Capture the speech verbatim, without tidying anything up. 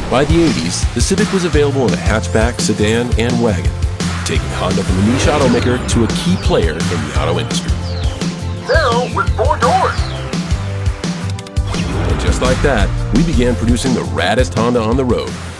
By the eighties, the Civic was available in a hatchback, sedan, and wagon, taking Honda from a niche automaker to a key player in the auto industry. Now with four doors. And just like that, we began producing the raddest Honda on the road,